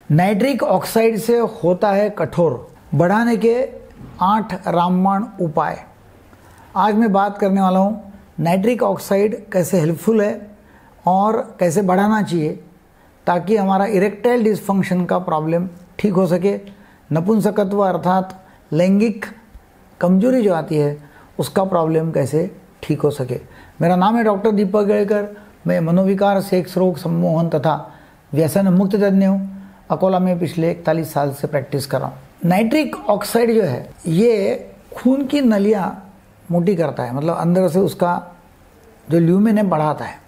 Nitric oxide से होता है कठोर, बढ़ाने के 8 रामबाण उपाय। आज मैं बात करने वाला हूँ नाइट्रिक ऑक्साइड कैसे हेल्पफुल है और कैसे बढ़ाना चाहिए ताकि हमारा इरेक्टाइल डिसफंक्शन का प्रॉब्लम ठीक हो सके। नपुंसकत्व अर्थात लैंगिक कमजोरी जो आती है उसका प्रॉब्लम कैसे ठीक हो सके। मेरा नाम है डॉक्टर दीपक गेड़कर। मैं मनोविकार, सेक्स रोग, सम्मोहन तथा व्यसन मुक्त तज्ञ हूँ। अकोला में पिछले 41 साल से प्रैक्टिस कर रहा हूँ। नाइट्रिक ऑक्साइड जो है ये खून की नलियाँ मोटी करता है, मतलब अंदर से उसका जो ल्यूमेन है बढ़ाता है।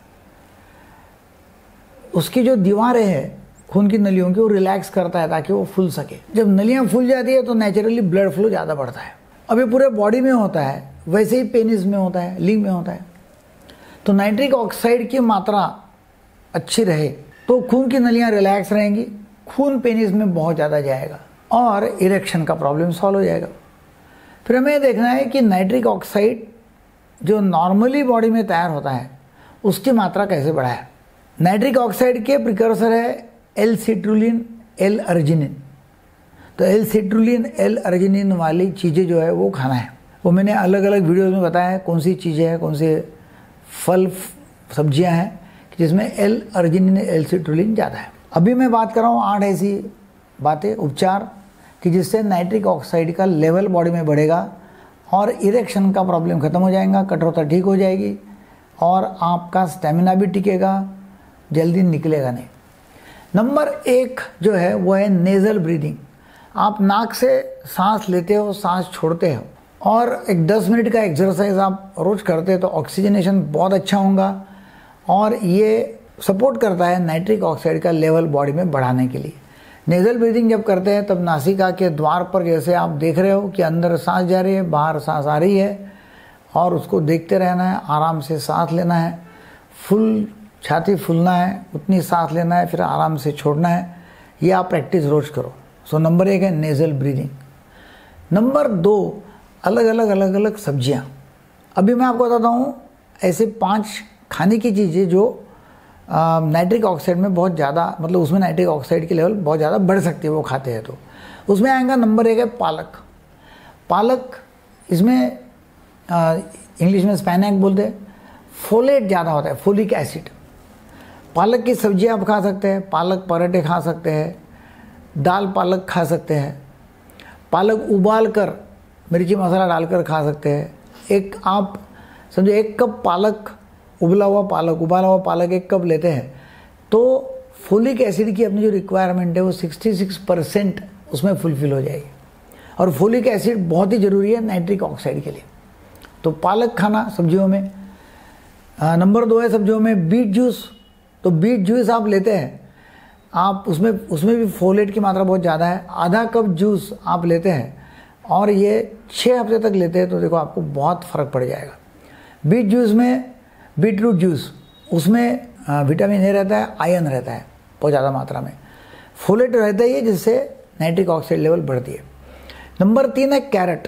उसकी जो दीवारें हैं खून की नलियों की वो रिलैक्स करता है ताकि वो फूल सके। जब नलियाँ फूल जाती है तो नेचुरली ब्लड फ्लो ज़्यादा बढ़ता है। अब ये पूरे बॉडी में होता है, वैसे ही पेनिस में होता है, लिंग में होता है। तो नाइट्रिक ऑक्साइड की मात्रा अच्छी रहे तो खून की नलियाँ रिलैक्स रहेंगी, खून पेनिस में बहुत ज़्यादा जाएगा और इरेक्शन का प्रॉब्लम सॉल्व हो जाएगा। फिर हमें ये देखना है कि नाइट्रिक ऑक्साइड जो नॉर्मली बॉडी में तैयार होता है उसकी मात्रा कैसे बढ़ाए। नाइट्रिक ऑक्साइड के प्रिकर्सर है एल सिट्रुलिन, एल अर्जिनिन। तो एल सिट्रुलिन, एल अर्जिनिन वाली चीज़ें जो है वो खाना है। वो मैंने अलग अलग वीडियोज़ में बताया है कौन सी चीज़ें हैं, कौन से फल सब्जियां हैं जिसमें एल अर्जिनिन, एल सिट्रुलिन ज़्यादा है। अभी मैं बात कर रहा हूँ 8 ऐसी बातें, उपचार कि जिससे नाइट्रिक ऑक्साइड का लेवल बॉडी में बढ़ेगा और इरेक्शन का प्रॉब्लम ख़त्म हो जाएगा, कठोरता ठीक हो जाएगी और आपका स्टेमिना भी टिकेगा, जल्दी निकलेगा नहीं। नंबर 1 जो है वो है नेज़ल ब्रीदिंग। आप नाक से सांस लेते हो, सांस छोड़ते हो और एक 10 मिनट का एक्सरसाइज आप रोज़ करते हो तो ऑक्सीजनेशन बहुत अच्छा होगा और ये सपोर्ट करता है नाइट्रिक ऑक्साइड का लेवल बॉडी में बढ़ाने के लिए। नेज़ल ब्रीदिंग जब करते हैं तब नासिका के द्वार पर जैसे आप देख रहे हो कि अंदर सांस जा रही है, बाहर सांस आ रही है और उसको देखते रहना है, आराम से सांस लेना है, फुल छाती फूलना है, उतनी सांस लेना है, फिर आराम से छोड़ना है। ये आप प्रैक्टिस रोज़ करो। सो नंबर 1 है नेज़ल ब्रीदिंग। नंबर 2 अलग अलग सब्जियां। अभी मैं आपको बताता हूँ ऐसे 5 खाने की चीज़ें जो नाइट्रिक ऑक्साइड में बहुत ज़्यादा, मतलब उसमें नाइट्रिक ऑक्साइड की लेवल बहुत ज़्यादा बढ़ सकती है वो खाते हैं तो। उसमें आएगा नंबर 1 है पालक। पालक इसमें इंग्लिश में स्पैनैक बोलते हैं। फोलेट ज़्यादा होता है, फोलिक एसिड। पालक की सब्जियां आप खा सकते हैं, पालक पराठे खा सकते हैं, दाल पालक खा सकते हैं, पालक उबाल कर मिर्ची मसाला डालकर खा सकते हैं। एक आप समझो 1 कप पालक, उबला हुआ पालक 1 कप लेते हैं तो फोलिक एसिड की अपनी जो रिक्वायरमेंट है वो 66% उसमें फुलफिल हो जाएगी। और फोलिक एसिड बहुत ही ज़रूरी है नाइट्रिक ऑक्साइड के लिए। तो पालक खाना सब्जियों में। नंबर 2 है सब्जियों में बीट जूस। तो बीट जूस आप लेते हैं, आप उसमें भी फोलेट की मात्रा बहुत ज़्यादा है। आधा कप जूस आप लेते हैं और ये 6 हफ्ते तक लेते हैं तो देखो आपको बहुत फ़र्क पड़ जाएगा। बीट जूस में बीटरूट जूस, उसमें विटामिन ए रहता है, आयरन रहता है बहुत ज़्यादा मात्रा में, फोलेट रहता ही है जिससे नाइट्रिक ऑक्साइड लेवल बढ़ती है। नंबर 3 है कैरेट,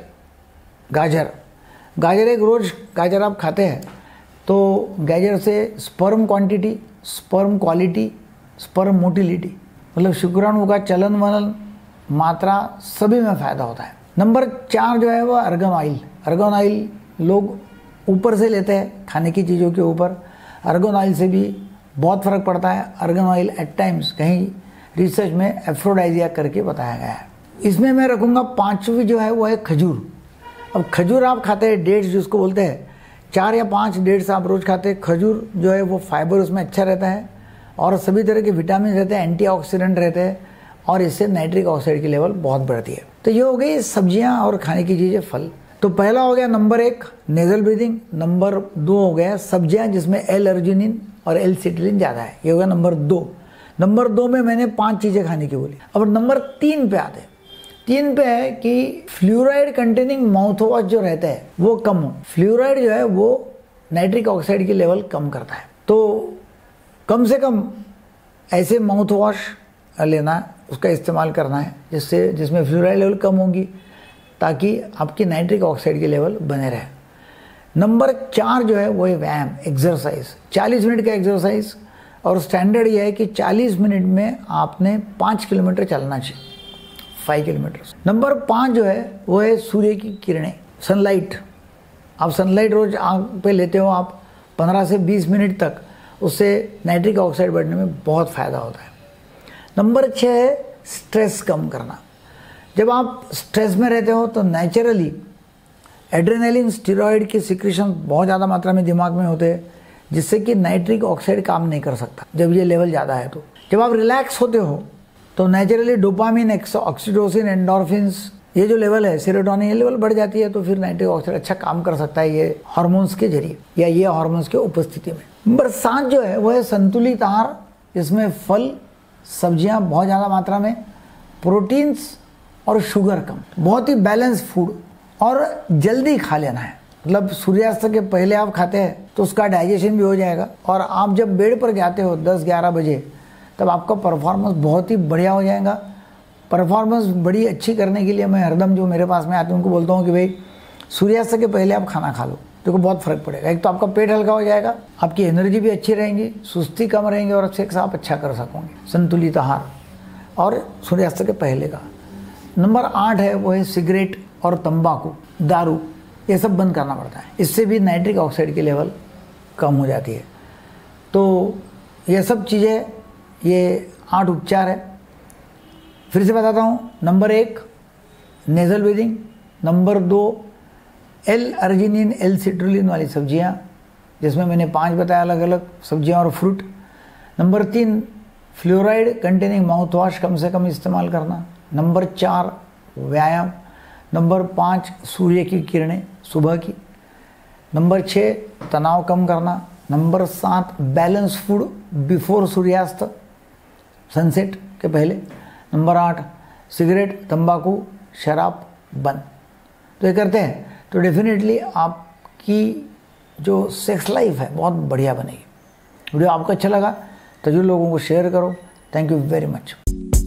गाजर एक रोज़ गाजर आप खाते हैं तो गाजर से sperm quantity, sperm quality, sperm motility, मतलब शुक्राणु का चलन वलन मात्रा सभी में फ़ायदा होता है। नंबर 4 जो है वो अर्गन ऑयल। अर्गन ऑयल लोग ऊपर से लेते हैं खाने की चीज़ों के ऊपर। अर्गन ऑयल से भी बहुत फ़र्क पड़ता है। अर्गन ऑयल एट टाइम्स कहीं रिसर्च में एफ्रोडाइजिया करके बताया गया है। इसमें मैं रखूँगा 5वीं जो है वो है खजूर। अब खजूर आप खाते हैं, डेट्स जिसको बोलते हैं, 4 या 5 डेट्स आप रोज़ खाते हैं। खजूर जो है वो फाइबर उसमें अच्छा रहता है और सभी तरह के विटामिन रहते हैं, एंटीऑक्सीडेंट रहते हैं और इससे नाइट्रिक ऑक्साइड की लेवल बहुत बढ़ती है। तो ये हो गई सब्जियां और खाने की चीज़ें, फल। तो पहला हो गया नंबर 1 नेज़ल ब्रीदिंग। नंबर 2 हो गया सब्जियां जिसमें एल अर्जिनिन और एल सिट्रुलिन ज़्यादा है, ये हो गया नंबर 2। नंबर 2 में मैंने 5 चीज़ें खाने की बोली। अब नंबर 3 पे आते हैं। 3 पे है कि फ्लूराइड कंटेनिंग माउथ वॉश जो रहता है वो कम हो। फ्लूराइड जो है वो नाइट्रिक ऑक्साइड की लेवल कम करता है। तो कम से कम ऐसे माउथ वॉश लेना है, उसका इस्तेमाल करना है जिसमें फ्लूराइड लेवल कम होगी ताकि आपकी नाइट्रिक ऑक्साइड की लेवल बने रहे। नंबर 4 जो है वो है व्यायाम, एक्सरसाइज। 40 मिनट का एक्सरसाइज और स्टैंडर्ड ये है कि 40 मिनट में आपने 5 किलोमीटर चलना चाहिए, 5 किलोमीटर। नंबर 5 जो है वो है सूर्य की किरणें, सनलाइट। आप सनलाइट रोज आँख पे लेते हो आप 15 से 20 मिनट तक, उससे नाइट्रिक ऑक्साइड बढ़ने में बहुत फ़ायदा होता है। नंबर 6 है स्ट्रेस कम करना। जब आप स्ट्रेस में रहते हो तो नेचुरली एड्रेनलिन, स्टेरॉइड के सिक्रेशन बहुत ज़्यादा मात्रा में दिमाग में होते हैं, जिससे कि नाइट्रिक ऑक्साइड काम नहीं कर सकता जब ये लेवल ज़्यादा है। तो जब आप रिलैक्स होते हो तो नेचुरली डोपामिन, ऑक्सीटोसिन, एंडोर्फिन्स, ये जो लेवल है, सेरोटोनिन, ये लेवल बढ़ जाती है, तो फिर नाइट्रिक ऑक्साइड अच्छा काम कर सकता है ये हार्मोन्स के जरिए या ये हार्मोन्स के उपस्थिति में। नंबर 7 जो है वो है संतुलित आहार, जिसमें फल, सब्जियां बहुत ज़्यादा मात्रा में, प्रोटीन्स और शुगर कम, बहुत ही बैलेंस फूड, और जल्दी खा लेना है। मतलब सूर्यास्त के पहले आप खाते हैं तो उसका डाइजेशन भी हो जाएगा, और आप जब बेड पर जाते हो 10-11 बजे, तब आपका परफॉर्मेंस बहुत ही बढ़िया हो जाएगा। परफॉर्मेंस बड़ी अच्छी करने के लिए मैं हरदम जो मेरे पास में आते हैं उनको बोलता हूँ कि भाई सूर्यास्त के पहले आप खाना खा लो, देखो बहुत फ़र्क पड़ेगा। एक तो आपका पेट हल्का हो जाएगा, आपकी एनर्जी भी अच्छी रहेंगी, सुस्ती कम रहेंगी, और सेक्स आप अच्छा कर सकोगे। संतुलित आहार और सूर्यास्त के पहले का। नंबर 8 है वो है सिगरेट और तंबाकू, दारू, ये सब बंद करना पड़ता है। इससे भी नाइट्रिक ऑक्साइड की लेवल कम हो जाती है। तो ये सब चीज़ें, ये 8 उपचार है। फिर से बताता हूँ। Number 1 nasal breathing. Number 2 L arginine, L citrulline वाली सब्जियाँ, जिसमें मैंने 5 बताया अलग अलग सब्जियाँ और fruit. Number 3 fluoride containing mouth wash कम से कम इस्तेमाल करना। नंबर 4 व्यायाम। नंबर 5 सूर्य की किरणें सुबह की। नंबर 6 तनाव कम करना। नंबर 7 बैलेंस फूड बिफोर सूर्यास्त, सनसेट के पहले। नंबर 8 सिगरेट, तंबाकू, शराब बंद। तो ये करते हैं तो डेफिनेटली आपकी जो सेक्स लाइफ है बहुत बढ़िया बनेगी। वीडियो आपको अच्छा लगा तो जो लोगों को शेयर करो। Thank you very much.